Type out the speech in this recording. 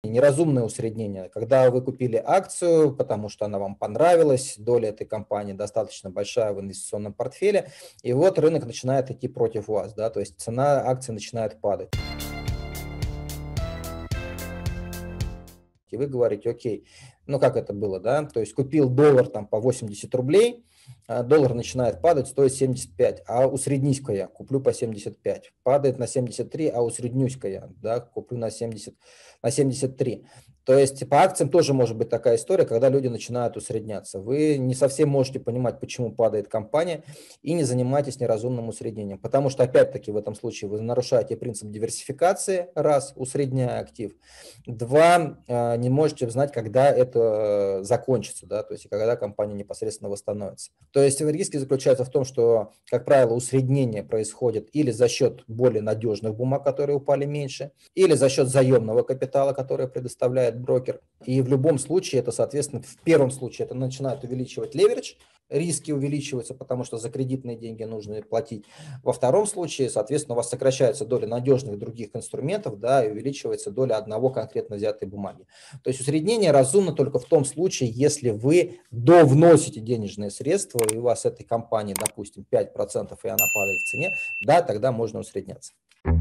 Неразумное усреднение, когда вы купили акцию, потому что она вам понравилась, доля этой компании достаточно большая в инвестиционном портфеле, и вот рынок начинает идти против вас, да, то есть цена акций начинает падать. И вы говорите, окей, ну как это было, да, то есть купил доллар там по 80 рублей, доллар начинает падать, стоит 75, а усреднюсь-ка я, куплю по 75, падает на 73, а усреднюсь-ка я, да, куплю на 70, на 73. То есть по акциям тоже может быть такая история, когда люди начинают усредняться. Вы не совсем можете понимать, почему падает компания, и не занимайтесь неразумным усреднением, потому что опять-таки в этом случае вы нарушаете принцип диверсификации, раз, усредняя актив, два, не можете знать, когда это закончится, да, то есть когда компания непосредственно восстановится. То есть риски заключаются в том, что, как правило, усреднение происходит или за счет более надежных бумаг, которые упали меньше, или за счет заемного капитала, который предоставляет брокер. И в любом случае это, соответственно, в первом случае это начинает увеличивать леверидж, риски увеличиваются, потому что за кредитные деньги нужно платить. Во втором случае, соответственно, у вас сокращается доля надежных других инструментов, да, и увеличивается доля одного конкретно взятой бумаги. То есть усреднение разумно только в том случае, если вы довносите денежные средства, и у вас этой компании, допустим, 5%, и она падает в цене, да, тогда можно усредняться.